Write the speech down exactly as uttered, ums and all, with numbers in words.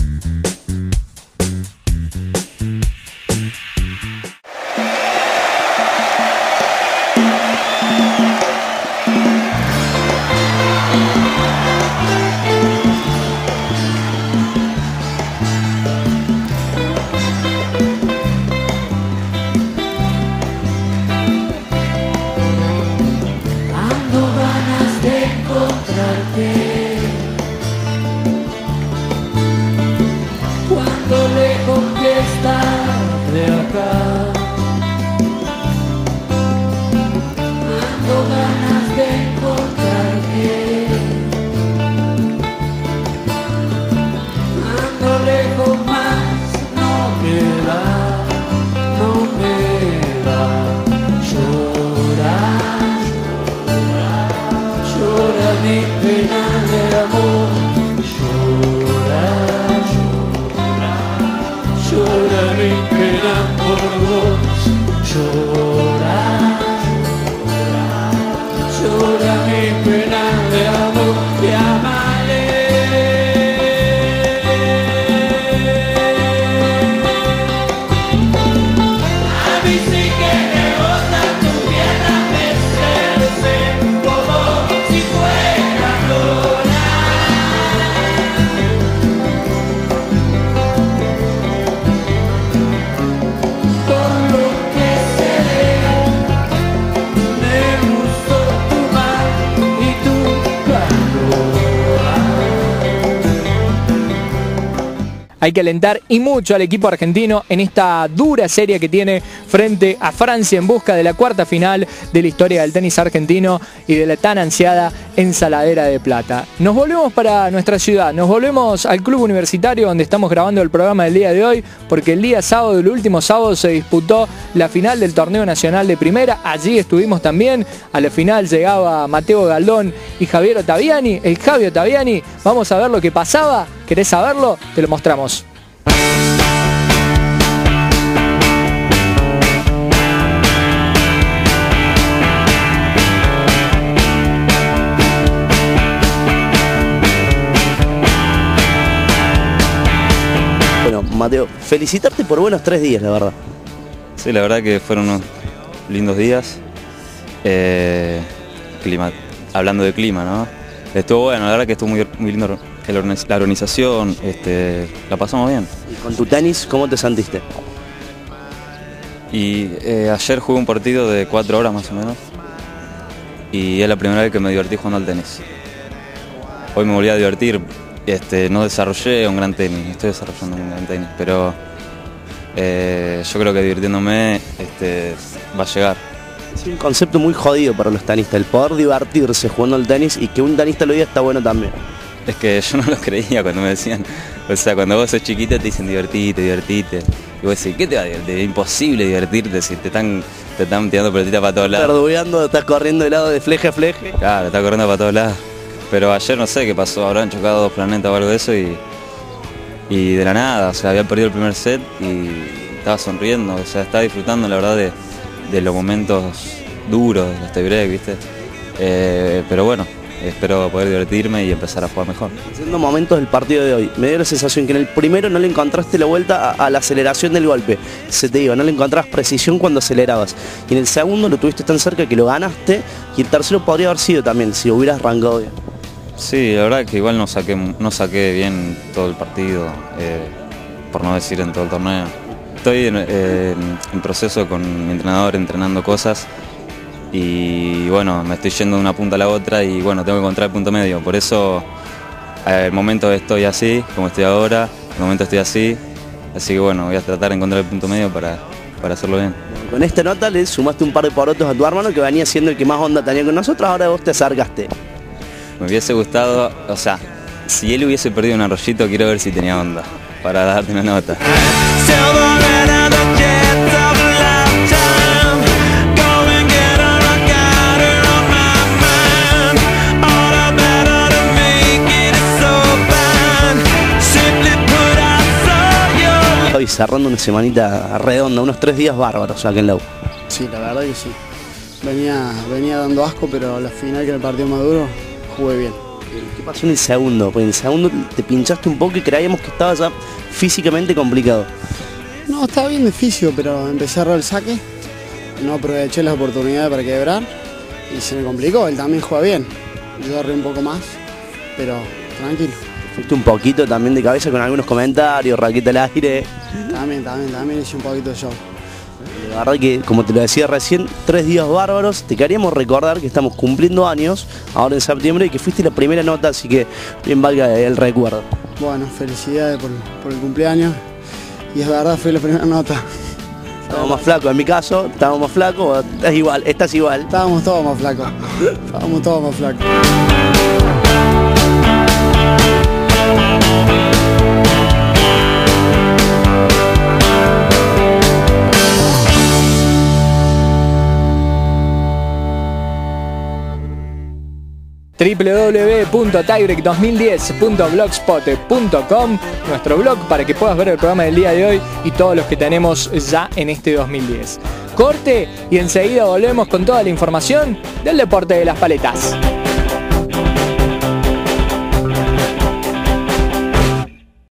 Cuando lejos que está de acá, ando ganas de encontrarte, ando lejos más, no queda, no me da, llorar, llorar, llora mi pena de amor, llorar. Llora mi pena por vos, llora, llora, llora mi pena de amor, y amale. A mí sí que me gusta tu tierra mecerse, como si fuera luna. Hay que alentar y mucho al equipo argentino en esta dura serie que tiene frente a Francia en busca de la cuarta final de la historia del tenis argentino y de la tan ansiada ensaladera de plata. Nos volvemos para nuestra ciudad, nos volvemos al Club Universitario donde estamos grabando el programa del día de hoy, porque el día sábado, el último sábado, se disputó la final del Torneo Nacional de Primera. Allí estuvimos también. A la final llegaba Mateo Galdón y Javier Ottaviani, el Javi Ottaviani. Vamos a ver lo que pasaba. ¿Querés saberlo? Te lo mostramos. Bueno, Mateo, felicitarte por buenos tres días, la verdad. Sí, la verdad que fueron unos lindos días. Eh, clima, hablando de clima, ¿no? Estuvo bueno, la verdad que estuvo muy, muy lindo la organización, este, la pasamos bien. ¿Y con tu tenis, cómo te sentiste? Y eh, ayer jugué un partido de cuatro horas más o menos. Y es la primera vez que me divertí jugando al tenis. Hoy me volví a divertir. Este, no desarrollé un gran tenis, estoy desarrollando un gran tenis, pero eh, yo creo que divirtiéndome este, va a llegar. Es un concepto muy jodido para los tenistas, el poder divertirse jugando al tenis y que un tenista lo diga está bueno también. Es que yo no lo creía cuando me decían, o sea, cuando vos sos chiquita te dicen divertite, divertite. Y vos decís, ¿qué te va a divertir? Es imposible divertirte si te están, te están tirando pelotitas para todos lados. Verdugueando, estás corriendo de lado de fleje a fleje. Claro, estás corriendo para todos lados. Pero ayer no sé qué pasó, habrán chocado dos planetas o algo de eso y, y de la nada, o sea, había perdido el primer set y estaba sonriendo, o sea, estaba disfrutando la verdad de, de los momentos duros de este break, ¿viste? Eh, pero bueno, espero poder divertirme y empezar a jugar mejor. Haciendo momentos del partido de hoy, me dio la sensación que en el primero no le encontraste la vuelta a, a la aceleración del golpe, se te iba, no le encontrabas precisión cuando acelerabas. Y en el segundo lo tuviste tan cerca que lo ganaste y el tercero podría haber sido también, si hubieras arrancado bien. Sí, la verdad que igual no saqué, no saqué bien todo el partido, eh, por no decir en todo el torneo. Estoy en, eh, en proceso con mi entrenador entrenando cosas y bueno, me estoy yendo de una punta a la otra y bueno, tengo que encontrar el punto medio. Por eso, al momento estoy así, como estoy ahora, al momento estoy así, así que bueno, voy a tratar de encontrar el punto medio para, para hacerlo bien. Con esta nota le sumaste un par de porotos a tu hermano que venía siendo el que más onda tenía con nosotros, ahora vos te acercaste. Me hubiese gustado, o sea, si él hubiese perdido un arroyito, quiero ver si tenía onda, para darte una nota. Hoy cerrando una semanita redonda, unos tres días bárbaros acá en la U. Sí, la verdad que sí. Venía, venía dando asco, pero la final que me partió Maduro, jugué bien. ¿Qué pasó en el segundo? Pues en el segundo te pinchaste un poco y creíamos que estaba ya físicamente complicado. No, estaba bien difícil, pero empecé a errar el saque, no aproveché las oportunidades para quebrar y se me complicó. Él también juega bien, yo erré un poco más, pero tranquilo. Fuiste un poquito también de cabeza con algunos comentarios, raqueta al aire. También, también, también hice un poquito de show. La verdad que, como te lo decía recién, tres días bárbaros. Te queríamos recordar que estamos cumpliendo años ahora en septiembre y que fuiste la primera nota, así que bien valga el recuerdo. Bueno, felicidades por, por el cumpleaños y es verdad, fui la primera nota. Estamos más flacos, en mi caso, estamos más flacos, es igual, estás igual. Estábamos todos más flacos, estábamos todos más flacos. doble u doble u doble u punto tiebreak dos mil diez punto blogspot punto com, nuestro blog para que puedas ver el programa del día de hoy y todos los que tenemos ya en este dos mil diez. Corte y enseguida volvemos con toda la información del deporte de las paletas.